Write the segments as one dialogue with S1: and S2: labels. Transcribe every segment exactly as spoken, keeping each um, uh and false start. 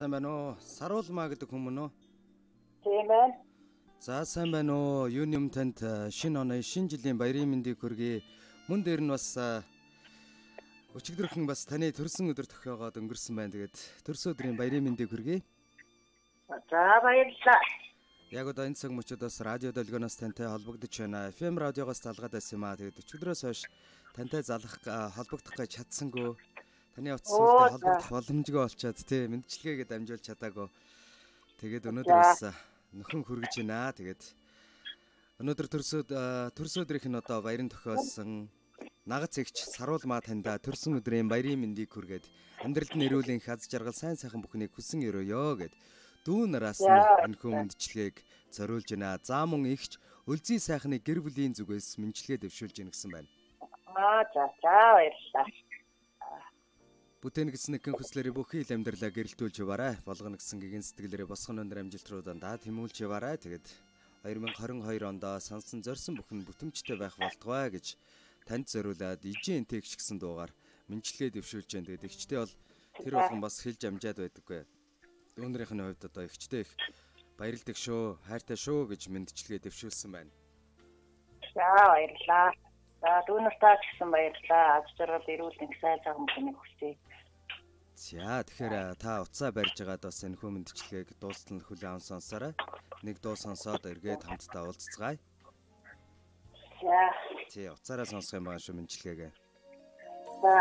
S1: Сайн байна уу? Саруулмаа гэдэг хүмүүс үү?
S2: Тийм байна.
S1: За сайн байна уу? Юуны юм танд шинэ оны шинэ жилийн баярын мэндийг хүргэе. Мөн дээр нь бас өчигдөрхөн бас таны төрсөн өдөр тохиогоод өнгөрсөн байна. Тэгээд төрсөн өдрийн баярын мэндийг хүргэе.
S2: За баярлалаа.
S1: Яг одоо энэ цаг мөчөөдөөс радио долгионоос тантай холбогдож байна. эф эм радиогоос талгаад байсан юм аа. Тэгээд өчигдрөөс хойш тантай залах холбогдох гэж чадсангүй. Таны утсaalтай холбогдох боломжгүй болчиход тий мэдчилгээгээ дамжуулж чадаагүй. Тэгээд өнөөдөр бас нөхөн хүргэж байна. Тэгээд өнөөдөр төрсөд төрсөн өдрийнх нь одоо баярын тохиолсон нагац эгч Саруулмаа таньда төрсөн өдрийн баярын мэндийг хүргээд амьдралд нь эрүүлийн хаз жаргал сайн сайхан бүхнийг хүсэн өрөөё гэд дүү нараас нь энэхүү мэдчилгээг зориулж байна. За мөн эгч өлзий сайхны гэр бүлийн зүгээс мэдчилгээ дэвшүүлж гин гэсэн байна.
S2: Аа за за баярлалаа.
S1: Бүтээн гэсэн нэгэн хүслээрээ бүхий л амьдралаа гэрэлтүүлж яваарай. Болгоно гэсэн гэгэн сэтгэлээрээ босгон өндөр амжилтруудаа тэмүүлж яваарай. Тэгээд хоёр мянга хорин хоёр онд сонсон зорьсон бүхэн бүтэмжтэй байх болтугай гэж танд зориулаад ижийн энтэгч гэсэн дуугаар мэдчилгээ дэвшүүлж байна. Тэгээд эгчтэй бол тэр болгон бас хэлж амжаад байдаггүй. Өнөөрийнх нь хувьд одоо эгчтэй их баярлдаг шүү, хайртай шүү гэж мэдчилгээ дэвшүүлсэн байна.
S2: За баярлалаа. За дүүнэртаа гэсэн баярлалаа. Аз жаргал эрүүл их сайн сайхан бүхнийг хүсье.
S1: За тэгэхээр та уцаа барьж байгаад бас энэ хүү мэдчилгээг дуустал хүлээн аван сонсоорой. Нэг дуу сонсоод эргээд хамтдаа уулзцгаая.
S2: За.
S1: Тий, уцаараа сонсох юм байна шүү мэдчилгээгээ.
S2: За.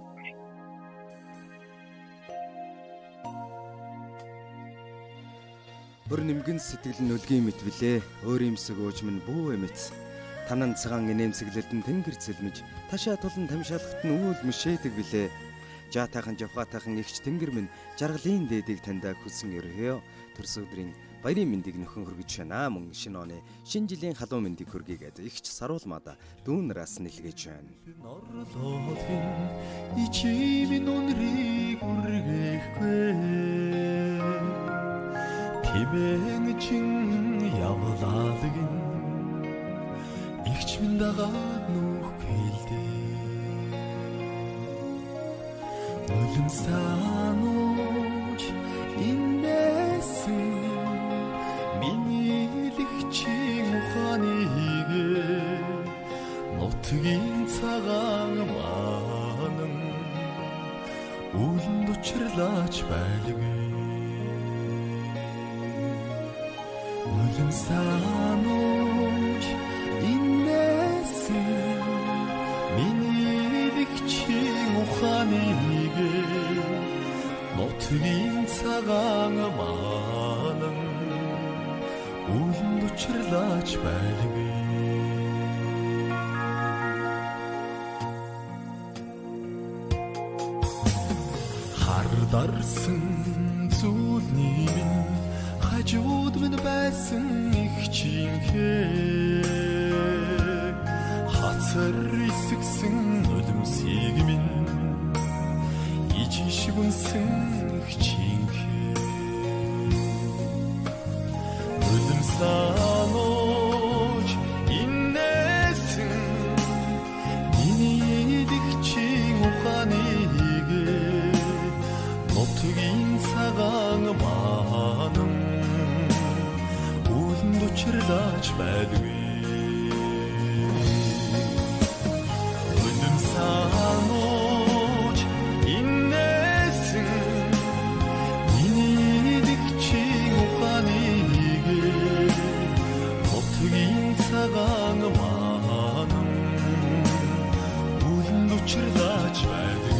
S1: Бүр нэмгэн сэтгэл нь үлгийн мэт билээ. Өөр юмсэг өөж минь бүү эмэц. Танан цагаан инээмсэглэлдэн тэнгэр цэлмэж, ташаа тулан тамшаалхт нь үүл мөшөөдөг билээ. Жаатайхан жавхаатайхан ихч тэнгэр минь жаргалын дээдийг таньда хүсэн өрөөё. Төрсөн өдрийн баярын мэндийг нөхөн хүргэж байна. Мөн шинэ оны шинэ жилийн халуун мэндийг хүргэгээд ихч Саруулмаада дүүн нараас нэлгэж байна.
S3: Ичимийн өнрийг үргээхгүй Тимэн чин явлаалагин Игч минь дагаад нүх гэлдээ Өлüm санууч инээсэн Миний лигчийн ухааныг Нутгийн цагаан манан Үлэнд учирлаач байлгүй Өлüm санууч инээсэн Миний лигчийн ухааныг Нутгийн цагаан манан Үлэнд учирлаач байлгүй Хардарсан зүйлний минь Хажууд минь байсан их чинхээ Хацар исгсэн өлөмсийг минь Ижин шиг үнсэн их чинхээ Өлөм санууч инээсэн Миний дэгчийн ухааныг Нутгийн цагаан манан Үлэнд учирлаач байлгүй Өлөм санууч инээсэн Миний дэгчийн ухааныг Нутгийн цагаан манан Үлэнд учирлаач байлгүй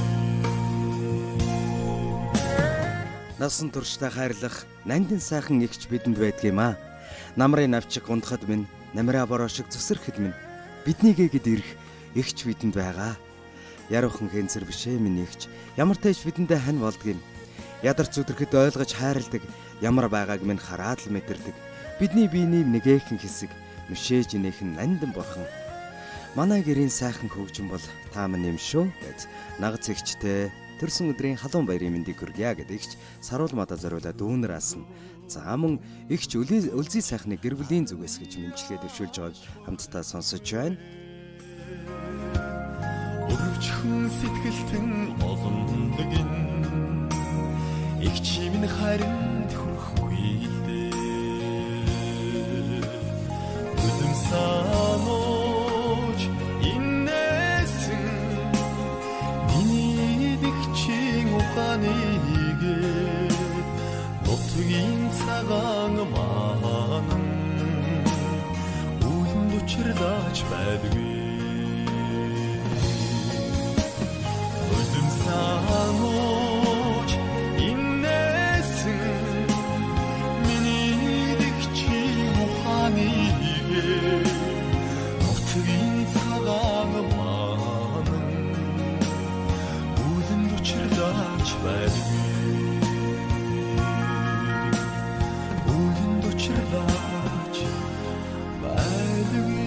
S1: Насан туршдаа хайрлах нандин сайхан эгч бидэнд байдгийм аа. Намрын навчиг гундахад минь, намраа бороо шиг зүсрэхэд минь биднийгээ гэд ирэх эгч бидэнд байгаа. Яруухан хэнцэр бишээ минь эгч, ямар тааш бидэндээ хань болдгийм. Ядарч зүдрэхэд ойлгож хайрладаг, ямар байгааг минь хараад л мэдэрдэг. Бидний биений нэгээхэн хэсэг, мөшөөж инээхэн нандин бурхан. Манай гэрийн сайхан хөгжин бол та минь юм шүү гэж нагац эгчтэй төрсөн өдрийн халуун баярын мэндийг хүргье гэдэгч Саруулмаада зориулаад дүүнраас нь за мөн эгч өлзий сайхны гэр бүлийн зүгээс гэж мэдчилгээ дэвшүүлж байгааг хамтдаа сонсож байна.
S3: Өрөвчхөн сэтгэлтэн олондогин их чимэн харин хүрхгүй дээ Өдөм санууч иннээсэн миний дэгчийн ухааныг нутгийн цагаан маань үлэнд учирлаач байдгүй Өдөм санууч иннээсэн миний дэгчийн ухааныг нутгийн цагаан маань үлэнд учирлаач байдгүй Учирлаач байдгүй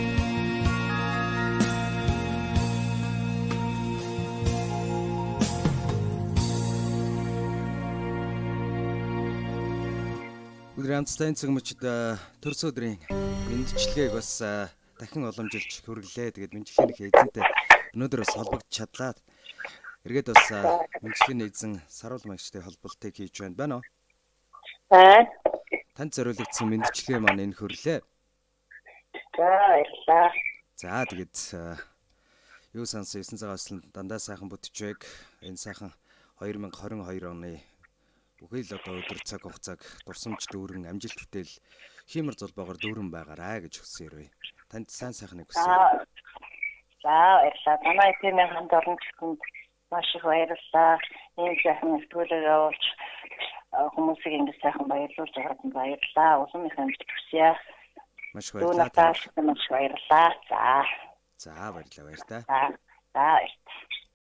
S1: Өдөр хамтдаа цэгмчд төрс өдрийн мэндчлэгийг бас дахин уламжилж хүргэлээ. Тэгээд мэндчлийн эзэнтэй өнөөдөр бас холбогдож чадлаа. Эргээд бас мэндчлийн эзэн саруул магчтай холболтыг хийж байна байна уу?
S2: Аа.
S1: Танд зориулагдсан мэндчлэгээ маань энэ хөрлөө.
S2: За баярлалаа.
S1: За тэгээд юу санс эсэн цагаас дандаа сайхан бүтчихвэг. Энэ сайхан хоёр мянга хорин хоёр оны бүхий л одоо өдөр цаг хугацааг дурсамж дүүрэн амжилт бүтээл хиймэр зулбаагаар дүүрэн байгаарай гэж хүсэн ирвэ. Танд сайн сайхныг хүсье.
S2: За баярлалаа. Танай тийм ханд орон гэсэнд маш их баярлалаа. Энэ сайхан нэтгүүлэг явуулж хүмүүсийг ингэ сайхан баярлуулж байгаад баярлалаа. Улам их амжилт хүсье.
S1: Маш баярлалаа.
S2: Маш баярлалаа. За.
S1: За баярлалаа баяр та.
S2: За. За баярлалаа.